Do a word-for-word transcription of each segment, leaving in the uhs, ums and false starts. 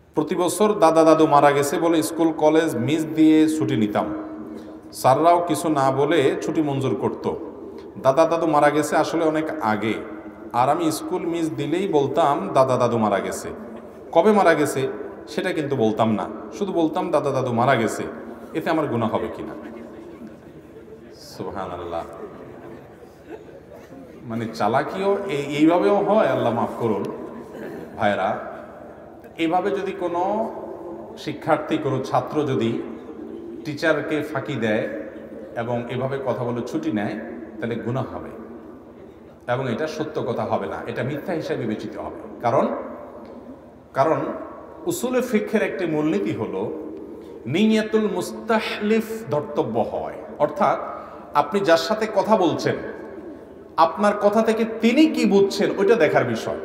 প্রতি বছর দাদা দাদু মারা গেছে বলে স্কুল কলেজ মিস দিয়ে ছুটি নিতাম, স্যাররাও কিছু না বলে ছুটি মঞ্জুর করত। দাদা দাদু মারা গেছে আসলে অনেক আগে, আর আমি স্কুল মিস দিলেই বলতাম দাদা দাদু মারা গেছে। কবে মারা গেছে সেটা কিন্তু বলতাম না, শুধু বলতাম দাদা দাদু মারা গেছে। এতে আমার গুনাহ হবে কিনা? সুবহানাল্লাহ। মানে চালাকিও এই এইভাবেও হয়, আল্লাহ মাফ করুন ভাইরা। এইভাবে যদি কোনো শিক্ষার্থী, কোনো ছাত্র যদি টিচারকে ফাঁকি দেয় এবং এভাবে কথা বলে ছুটি নেয়, তাহলে গুনাহ হবে এবং এটা সত্য কথা হবে না, এটা মিথ্যা হিসাবে বিবেচিত হবে। কারণ কারণ উসুলে ফিকহের একটি মূলনীতি হলো নিয়াতুল মুস্তাহলিফ ধর্তব্য হয়। অর্থাৎ আপনি যার সাথে কথা বলছেন, আপনার কথা থেকে তিনি কি বুঝছেন ওইটা দেখার বিষয়।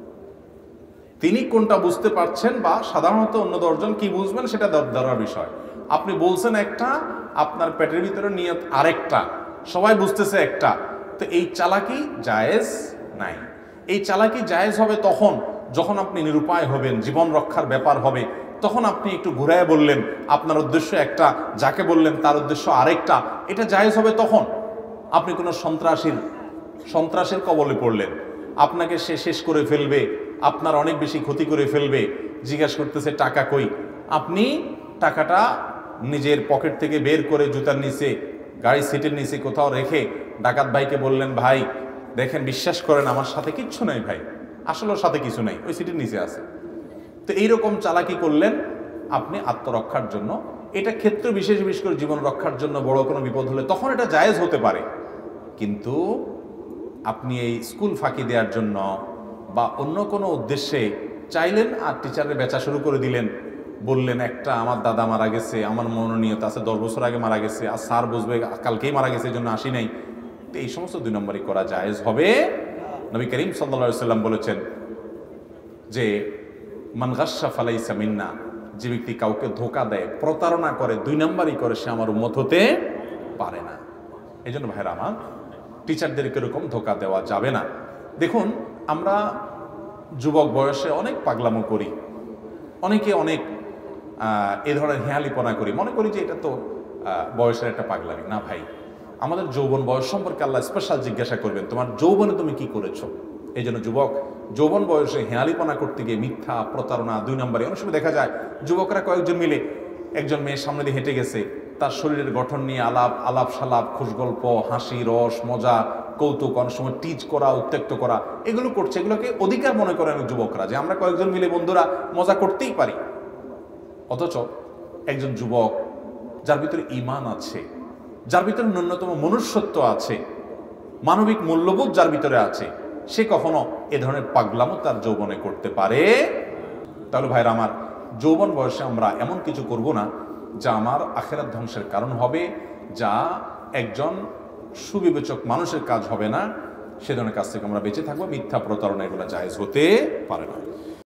তিনি কোনটা বুঝতে পারছেন বা সাধারণত অন্য দশজন কি বুঝবেন সেটা ধরার বিষয়। আপনি বলছেন একটা, আপনার পেটের ভিতরে নিয়ত আরেকটা, সবাই বুঝতেছে একটা, তো এই চালাকি জায়েজ নাই। এই চালাকি জায়েজ হবে তখন যখন আপনি নিরুপায় হবেন, জীবন রক্ষার ব্যাপার হবে, তখন আপনি একটু ঘুরায় বললেন, আপনার উদ্দেশ্য একটা, যাকে বললেন তার উদ্দেশ্য আরেকটা, এটা জায়েজ হবে তখন। আপনি কোনো সন্ত্রাসীর সন্ত্রাসের কবলে পড়লেন, আপনাকে সে শেষ করে ফেলবে, আপনার অনেক বেশি ক্ষতি করে ফেলবে, জিজ্ঞাসা করতেছে টাকা কই, আপনি টাকাটা নিজের পকেট থেকে বের করে জুতার নিচে, গাড়ি সিটের নিচে কোথাও রেখে ডাকাত ভাইকে বললেন, ভাই দেখেন বিশ্বাস করেন আমার সাথে কিচ্ছু নাই ভাই, আসলে ওর সাথে কিছু নাই, ওই সিটের নিচে আছে। তো এইরকম চালাকি করলেন আপনি আত্মরক্ষার জন্য। এটা ক্ষেত্র বিশেষ বিশেষ করে জীবন রক্ষার জন্য বড় কোনো বিপদ হলে তখন এটা জায়েজ হতে পারে। কিন্তু আপনি এই স্কুল ফাঁকি দেওয়ার জন্য বা অন্য কোনো উদ্দেশ্যে চাইলেন আর টিচারের বেচা শুরু করে দিলেন, বললেন একটা আমার দাদা মারা গেছে, আমার মনোনীয়তা আছে, দশ বছর আগে মারা গেছে, আর স্যার বুঝবে কালকেই মারা গেছে এই জন্য আসি নাই, তো এই সমস্ত দুই নম্বরই করা জায়েজ হবে। নবী করিম সাল্লাল্লাহু আলাইহি সাল্লাম বলেছেন যে মান গাশশা ফালাইসা মিন্না, যে ব্যক্তি কাউকে ধোঁকা দেয়, প্রতারণা করে, দুই নম্বরই করে, সে আমার উম্মত হতে পারে না। এই জন্য ভাইরা আমার, টিচারদেরকে এরকম ধোঁকা দেওয়া যাবে না। দেখুন, আমরা যুবক বয়সে অনেক পাগলামো করি, অনেকে অনেক এ ধরনের হেয়ালিপনা করি, মনে করি যে এটা তো বয়সের একটা পাগলামি। না ভাই, আমাদের যৌবন বয়স সম্পর্কে আল্লাহ স্পেশাল জিজ্ঞাসা করবেন, তোমার যৌবনে তুমি কি করেছো। এই জন্য যুবক যৌবন বয়সে হেয়ালিপনা করতে গিয়ে মিথ্যা, প্রতারণা, দুই নম্বরে। অনেক সময় দেখা যায় যুবকরা কয়েকজন মিলে একজন মেয়ের সামনে দিয়ে হেঁটে গেছে, তার শরীরের গঠন নিয়ে আলাপ আলাপ সালাপ, খুশগল্প, হাসি, রস, মজা, কৌতুক, অনেক সময় টিচ করা, উত্ত্যক্ত করা, এগুলো করছে। এগুলোকে অধিকার মনে করেন যুবকরা, যে আমরা কয়েকজন মিলে বন্ধুরা মজা করতেই পারি। অথচ একজন যুবক যার ভিতরে ঈমান আছে, যার ভিতরে ন্যূনতম মনুষ্যত্ব আছে, মানবিক মূল্যবোধ যার ভিতরে আছে, সে কখনো এ ধরনের পাগলামো তার যৌবনে করতে পারে। তাহলে ভাইরা আমার, যৌবন বয়সে আমরা এমন কিছু করব না যা আমার আখিরাত ধ্বংসের কারণ হবে, যা একজন সুবিবেচক মানুষের কাজ হবে না। সে ধরনের কাজ থেকে আমরা বেঁচে থাকবো। মিথ্যা, প্রতারণা এগুলো জায়েজ হতে পারে না।